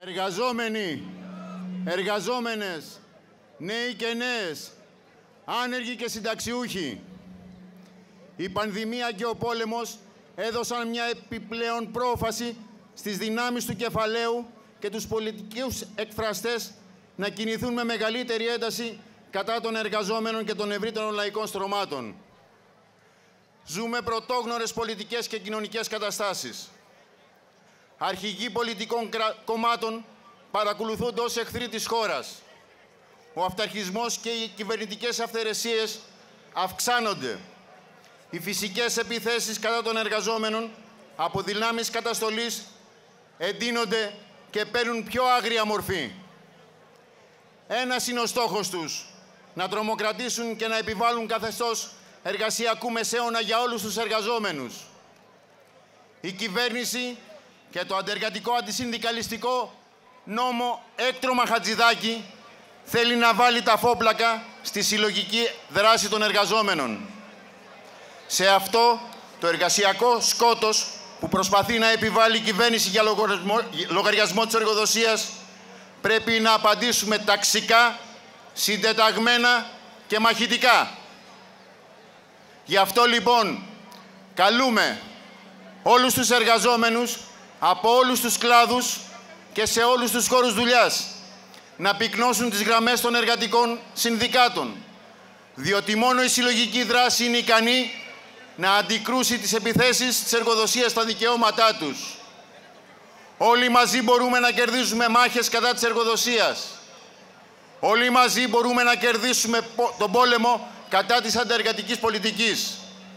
Εργαζόμενοι, εργαζόμενες, νέοι και νέες, άνεργοι και συνταξιούχοι. Η πανδημία και ο πόλεμος έδωσαν μια επιπλέον πρόφαση στις δυνάμεις του κεφαλαίου και τους πολιτικούς εκφραστές να κινηθούν με μεγαλύτερη ένταση κατά των εργαζόμενων και των ευρύτερων λαϊκών στρωμάτων. Ζούμε πρωτόγνωρες πολιτικές και κοινωνικές καταστάσεις. Αρχηγοί πολιτικών κομμάτων παρακολουθούνται ως εχθροί της χώρας. Ο αυταρχισμός και οι κυβερνητικές αυθαιρεσίες αυξάνονται. Οι φυσικές επιθέσεις κατά των εργαζόμενων από δυνάμεις καταστολής εντείνονται και παίρνουν πιο άγρια μορφή. Ένας είναι ο στόχος τους, να τρομοκρατήσουν και να επιβάλλουν καθεστώς εργασιακού μεσαίωνα για όλους τους εργαζόμενους. Η κυβέρνηση και το αντεργατικό αντισυνδικαλιστικό νόμο έκτρωμα Χατζηδάκη θέλει να βάλει τα φόπλακα στη συλλογική δράση των εργαζόμενων. Σε αυτό το εργασιακό σκότος που προσπαθεί να επιβάλλει η κυβέρνηση για λογαριασμό της εργοδοσίας, πρέπει να απαντήσουμε ταξικά, συντεταγμένα και μαχητικά. Γι' αυτό λοιπόν καλούμε όλους τους εργαζόμενους από όλους τους κλάδους και σε όλους τους χώρους δουλειάς να πυκνώσουν τις γραμμές των εργατικών συνδικάτων, διότι μόνο η συλλογική δράση είναι ικανή να αντικρούσει τις επιθέσεις της εργοδοσίας στα δικαιώματά τους. Όλοι μαζί μπορούμε να κερδίσουμε μάχες κατά της εργοδοσίας. Όλοι μαζί μπορούμε να κερδίσουμε τον πόλεμο κατά της αντεργατικής πολιτικής.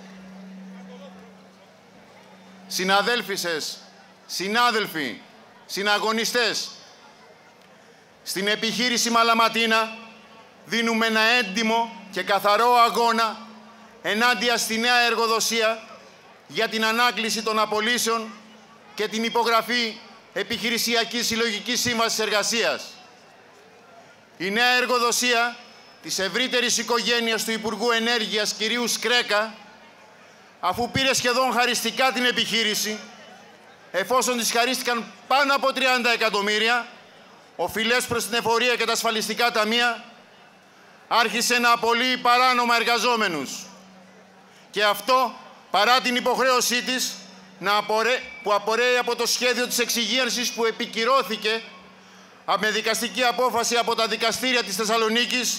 Συναδέλφισες, συνάδελφοι, συναγωνιστές, στην επιχείρηση Μαλαματίνα δίνουμε ένα έντιμο και καθαρό αγώνα ενάντια στη νέα εργοδοσία για την ανάκληση των απολύσεων και την υπογραφή επιχειρησιακής συλλογικής σύμβασης εργασίας. Η νέα εργοδοσία της ευρύτερης οικογένειας του Υπουργού Ενέργειας κυρίου Σκρέκα, αφού πήρε σχεδόν χαριστικά την επιχείρηση, εφόσον της χαρίστηκαν πάνω από 30 εκατομμύρια, οφειλές προς την εφορία και τα ασφαλιστικά ταμεία, άρχισε να απολύει παράνομα εργαζόμενους. Και αυτό παρά την υποχρέωσή της που απορρέει από το σχέδιο της εξυγίανσης που επικυρώθηκε με δικαστική απόφαση από τα δικαστήρια της Θεσσαλονίκης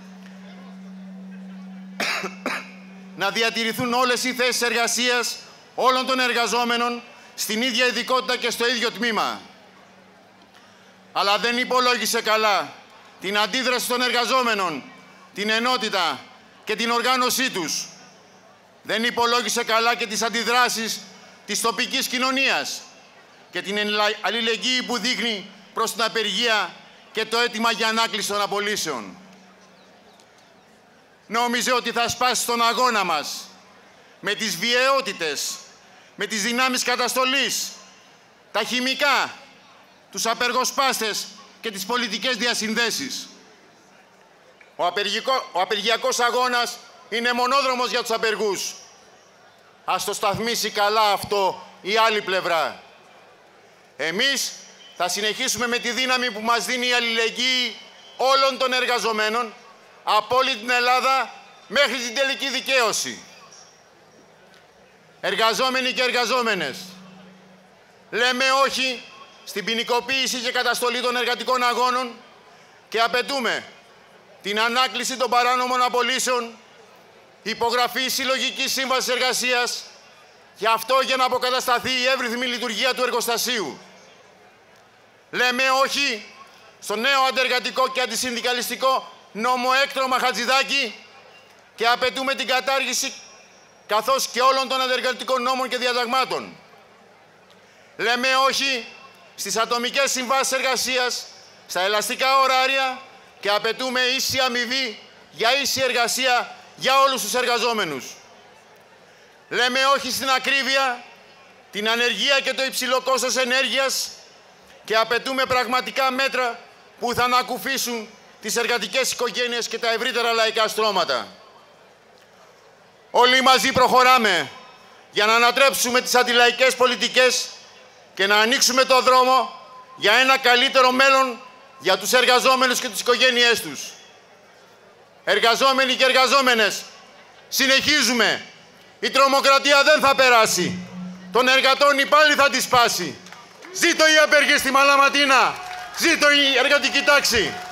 να διατηρηθούν όλες οι θέσεις εργασίας όλων των εργαζόμενων στην ίδια ειδικότητα και στο ίδιο τμήμα. Αλλά δεν υπολόγισε καλά την αντίδραση των εργαζόμενων, την ενότητα και την οργάνωσή τους. Δεν υπολόγισε καλά και τις αντιδράσεις της τοπικής κοινωνίας και την αλληλεγγύη που δείχνει προς την απεργία και το αίτημα για ανάκληση των απολύσεων. Νόμιζε ότι θα σπάσει τον αγώνα μας με τις βιαιότητες, με τις δυνάμεις καταστολής, τα χημικά, τους απεργοσπάστες και τις πολιτικές διασυνδέσεις. Ο απεργιακός αγώνας είναι μονόδρομος για τους απεργούς. Ας το σταθμίσει καλά αυτό η άλλη πλευρά. Εμείς θα συνεχίσουμε με τη δύναμη που μας δίνει η αλληλεγγύη όλων των εργαζομένων από όλη την Ελλάδα μέχρι την τελική δικαίωση. Εργαζόμενοι και εργαζόμενες, λέμε όχι στην ποινικοποίηση και καταστολή των εργατικών αγώνων και απαιτούμε την ανάκληση των παράνομων απολύσεων, υπογραφή συλλογικής σύμβασης εργασίας, και αυτό για να αποκατασταθεί η εύρυθμη λειτουργία του εργοστασίου. Λέμε όχι στο νέο αντεργατικό και αντισυνδικαλιστικό νόμο έκτρωμα Χατζηδάκη και απαιτούμε την κατάργηση καθώς και όλων των αντεργατικών νόμων και διαταγμάτων. Λέμε όχι στις ατομικές συμβάσεις εργασίας, στα ελαστικά ωράρια και απαιτούμε ίση αμοιβή για ίση εργασία για όλους τους εργαζόμενους. Λέμε όχι στην ακρίβεια, την ανεργία και το υψηλό κόστος ενέργειας και απαιτούμε πραγματικά μέτρα που θα ανακουφίσουν τις εργατικές οικογένειες και τα ευρύτερα λαϊκά στρώματα. Όλοι μαζί προχωράμε για να ανατρέψουμε τις αντιλαϊκές πολιτικές και να ανοίξουμε το δρόμο για ένα καλύτερο μέλλον για τους εργαζόμενους και τις οικογένειές τους. Εργαζόμενοι και εργαζόμενες, συνεχίζουμε. Η τρομοκρατία δεν θα περάσει. Των εργατών πάλι θα τη σπάσει. Ζήτω οι απέργοι στη Μαλαματίνα. Ζήτω η εργατική τάξη.